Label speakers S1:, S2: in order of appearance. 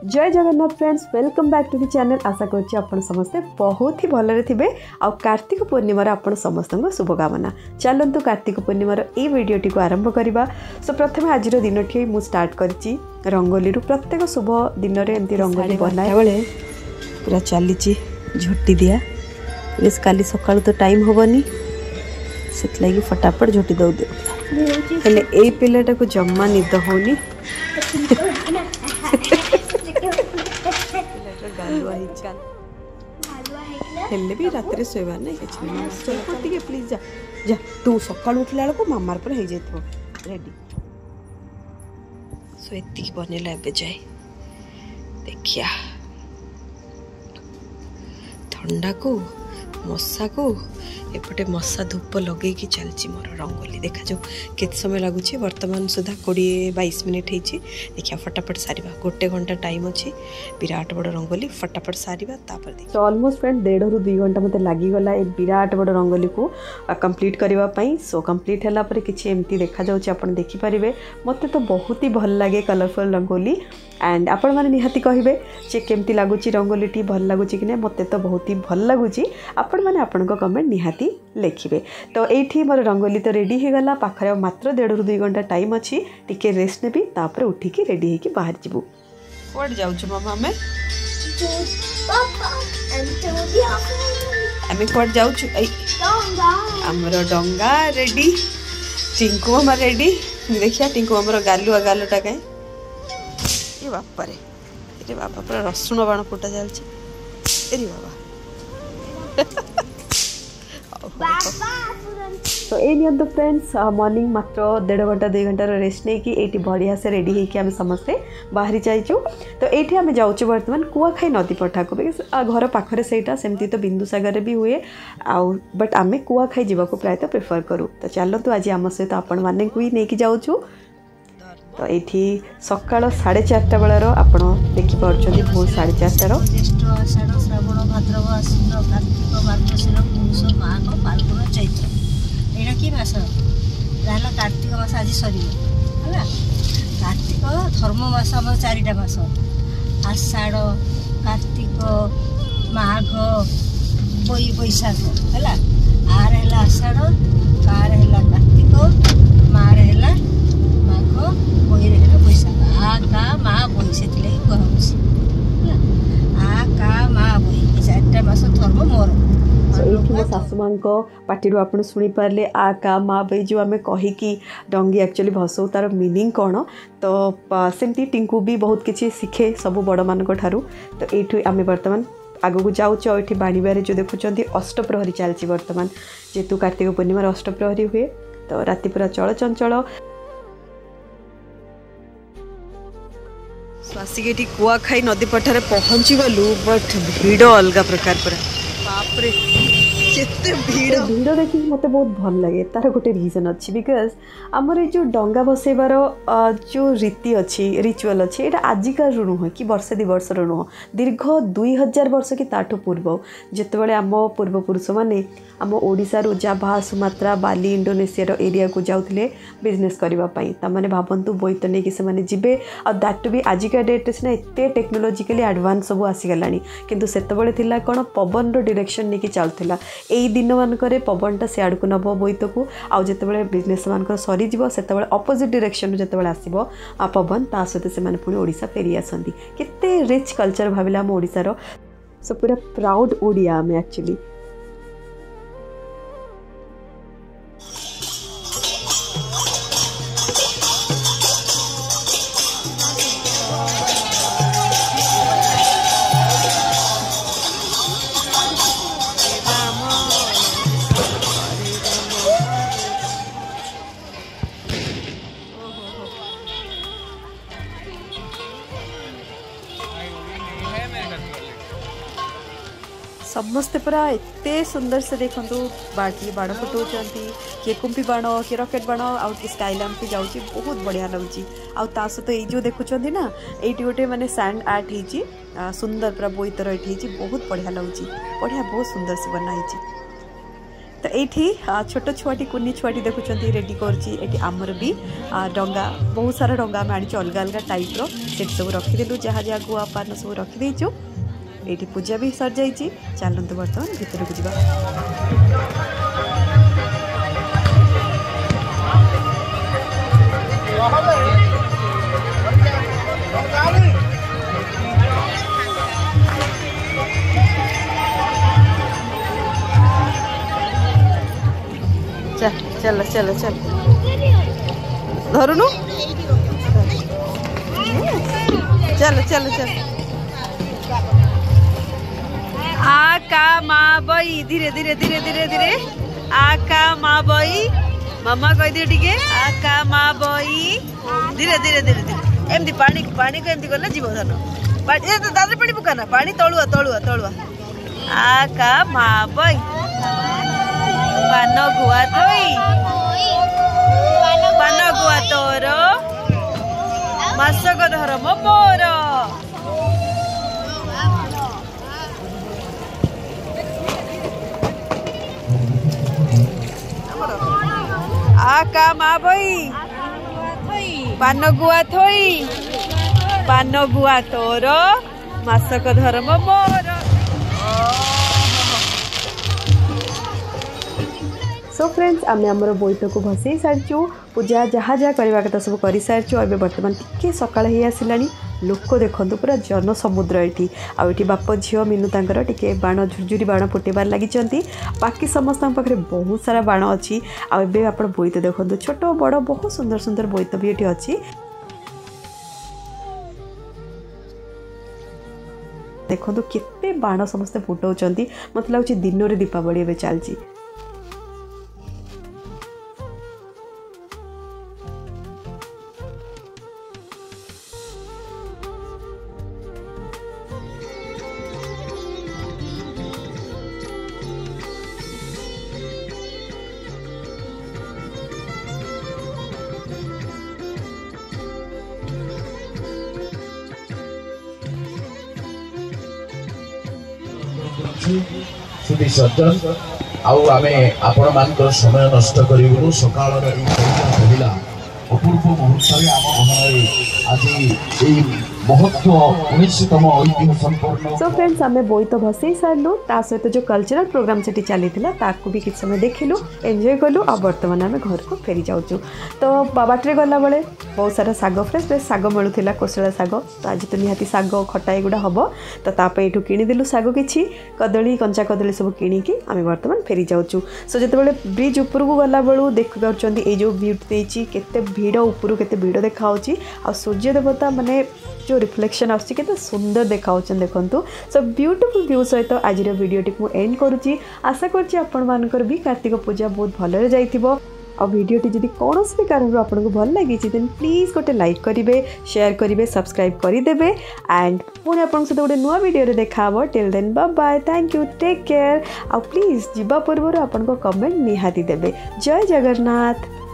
S1: जय Jagannath friends, welcome back to the channel. आशा करछि आपण समस्ते बहुत ही भलरे थिबे। आ कार्तिक पूर्णिमार आपण समस्तंग शुभकामना। चलंतु कार्तिक पूर्णिमार ए वीडियोटी को आरंभ करबा। सो प्रथमे आज दिन ठी मु स्टार्ट करछि रंगोली रु। प्रत्येक शुभ दिन रे एंती रंगोली बनाए बेले पूरा चलीछि झोटी दिया। बेस काली सकाळ तो टाइम होबनी, सेत लागि फटाफट झोटी दउ दे। हेले ए पिलेटा को जम्मा निद होनी। हेले भी रात रे सोइबार नहीं कि प्लीज जा जा तू सकाळ उठला बेलको मामार पर हे जेतो रेडी। सो एतिकी बनेला एबे जाय देखिया ठंडा को मशा को एपटे मशा धूप लगे कि चलची मोर रंगोली। देखा जो केते समय लगुच वर्तमान सुधा 20-22 मिनिट होती। देखिया फटाफट सारिबा, 1 घंटा टाइम अच्छी। विराट बड़ रंगोली फटाफट सारिबा तापर देख। तो ऑलमोस्ट फ्रेंड 1.5 ରୁ 2 घंटा मते लागी गला ए विराट बड़ रंगोली को कंप्लीट करबा पई। सो कंप्लीट हला पर किछि एमती देखा जाउची, आपण देखि परिबे। मते तो बहुत ही भल लागे कलरफुल रंगोली। एंड आपण माने निहाती कहिबे जे केमती लागुची रंगोली टी भल लागुची कि नै। मते तो बहुत ही भल लागुची। आपण माने आपण को कमेंट निहाती लिखिबे। तो एठी मोर रंगोली तो रेडी हे गला। पाखरे मात्र 1.5 ରୁ 2 घंटा टाइम अछि। टिके रेस्ट नेबी तापर उठी के रेडी हे के बाहर जिबू। कोड जाउ छ मामा हमें हमें कोड जाउ छ। हमरो डंगा रेडी, टिंकू मामा रेडी। देखिया टिंकू हमरो गालुआ गालटा काई ए बापा रे, ए बाबा पूरा रसुण बाण फुटा जाल छ। ए बाबा तो ये नियंतु फ्रेंड्स मॉर्निंग मात्र 1.5 घंटा 2 घंटा रेस्ट नहीं कि एटी बढ़िया से रेडी होकर आम समस्ते बाहरी जाइचु। तो ये आम जाऊँ बर्तमान कुआखाई नदी पठा को, घर पाखरे सेटा सेमती तो बिंदुसागर भी हुए आउ, बट आम कुआखाई जावाक प्रायतः प्रिफर करूँ। तो चलतु आज आम सहित आपण मैंने ही नहीं जाऊँ। तो ये सका 4:30 बेलार आप देखिपुर भोर 4:30
S2: श्रावण भाद्रव आश्विन कार्तिक मार्गशीर पुष माघ फाल्गुन चैत्र एटा कि मास जाना। कार्तिक मास आज सर है। कार्तिक धर्म मास आम 4टा मास आषाढ़ कार्तिक माघ बैशाख है। आर है आषाढ़, कार है कार्तिक, मार है माघ, बही है बैशाख। आ का मा बही से कहुची आ का मा बही 4टा मास धर्म मोर।
S1: ये शाशुमा पार्टी आप शुणी पारे आ का माँ बई जो आम कहीकि डंगी एक्चुअली भसऊ तार मीनिंग कौन। तो सेमती टिंकू भी बहुत किसी शिखे सब बड़ मान ठारू। तो ये आम बर्तमान आग को जाऊँ। ये बाणीबारे जो देखुं अष्टप्रहरी चलती बर्तमान, जेहेतु कार्तिक पूर्णिमार अष्टप्रहरी हुए। तो राति पूरा चलचंचल। आसिक कुआखाई नदी पठारे पहुँची गलु, बट भिड़ अलग प्रकार पूरा बापरे केते भीड़ देखि मते बहुत भल लगे। तार गोटे रीजन अच्छी, बिकज आमर जो डंगा भसेबार जो रीति अच्छी रिचुअल अच्छी एटा आजिकार नुह कि वर्षे 2 वर्षर नुह, दीर्घ 2000 वर्ष कि ताठू पूर्व जितेबाला आम पूर्वपुरुष मैंने आम ओडिशारू Java Sumatra Bali Indonesia area को जाऊे बिजनेस करने। तमाने भावतु बोईत नहीं कि से जीवे आ दैट भी आजिका डेट सीना एत टेक्नोलोजिकली एडवांस सब आसीगला, किंतु सेतबेले थिला कौन पवन डायरेक्शन नहीं कि चलता। यही दिन मानक पवनटा से आड़क नब बोईत को आउ जितेबाला बिजनेस मान सरीज से अपोजिट डायरेक्शन जितेबाला आसो पवन ता सहित से पुणी ओडिशा फेरी आसती। केते रिच कल्चर भाविला आम ओडिशार। सो पूरा प्राउड ओडिया आम एक्चुअली। समस्ते पूरा एते सुंदर से देखु बाकी बाण फुटाऊँ, किए कुंपी बाण किए रकेट बाण आउ कि स्काई लैम्प भी जाऊँगी, बहुत बढ़िया लगुच। आ सहित ये जो देखुं ना ये गोटे माने सैंड आर्ट होती सुंदर पूरा बोईतर ये बहुत बढ़िया लगुच। बढ़िया बहुत सुंदर से बनाई। तो ये छोट छुआटी कुनी छुआटी देखुं रेडी कर आमर भी डंगा बहुत सारा डंगा आम आनी अलग अलग टाइप्र से सब रखीदेलु जहाँ जहाँ गुआ पान सब रखीदेचु ये पूजा भी सर जाइए। चलतु बर्तमान भीतर को जा। चल चल चल धरुनु चल चल चल आका माँ बई धीरे धीरे धीरे धीरे धीरे आका माँ बई मामा कह दिए टिके आका माँ बई धीरे धीरे धीरे धीरे एमती पानी पानी को एमती गले जीव धन दादर पानी पकाना पानी तलुआ तलुआ तलुआ आका माँ बई पान गुआ थोई पान गुआ तोर मासक धर्म मोर आका माँ बई पान गुआ थोई पान गुआ तोर मासक धर्म मोर। सो फ्रेंड्स आम आमर बोईत को भसई सारी पूजा जहाँ जहाँ करवा कथा सब कर सारी अभी बर्तमान टिके सकाळ हो आसला लोक देखु पूरा जन समुद्र ये आठ बाप झील मीनू तांकर टिके बाण झुरझुरी बाण फुटेबार लगी बाकी समस्त पाखे बहुत सारा बाण अच्छी आबे आप बोईत देखो छोट बड़ बहुत सुंदर सुंदर बोईत भी ये अच्छी देखो केते बाण समस्ते फुटाऊँ मत लगुच दिन में दीपावली ए चलती।
S3: श्रुति सज्जन आमे आपण मान समय नष्ट करूँ सकाल पहला अपूर्व मुहूर्त आम घर आज महत्व 19तम ऐतिह्य संपूर्ण।
S1: सो फ्रेंड्स आमे बोईत भसई सारू ता सहित जो कल्चरल प्रोग्राम से चली भी किसी समय देखिलु एंजॉय कलु आ बर्तमान आम घर को फेरी जाऊँ। तो बाटे गला बेले बहुत सारा साग फ्रेश फ्रेश साग मिलूला कोशला साग तो आज तो निहाती साग खटा एगुड़ा हम तो ताप यू किदेलु साग कि कदली कंचा कदली सब किणिकी आम बर्तमान फेरी जाऊँ। सो जो ब्रिज उपरक गला बेलू देख पार्टी ये जो ब्यूटी केते भिड़ उपरू केते भिड़ देखा आ सूर्य देवता माने जो रिफ्लेक्शन आसुची केते सुंदर देखा देखंतु। सो ब्यूटीफुल व्यू सहित आज वीडियोटी मु एंड करुची आशा करछि आपण मानकर भी कार्तिक पूजा बहुत भलरे जाइथिबो। और वीडियोटी जदि कौन भी कारण आपको भल लगी देन प्लीज गोटे लाइक करेंगे शेयर करेंगे सब्सक्राइब करदे एंड पुणी आप गोटे नुआ वीडियो देखा till then bye bye thank you take care आ प्लीज जीवा पूर्व आपन को कमेंट निहाती देबे। जय जगन्नाथ।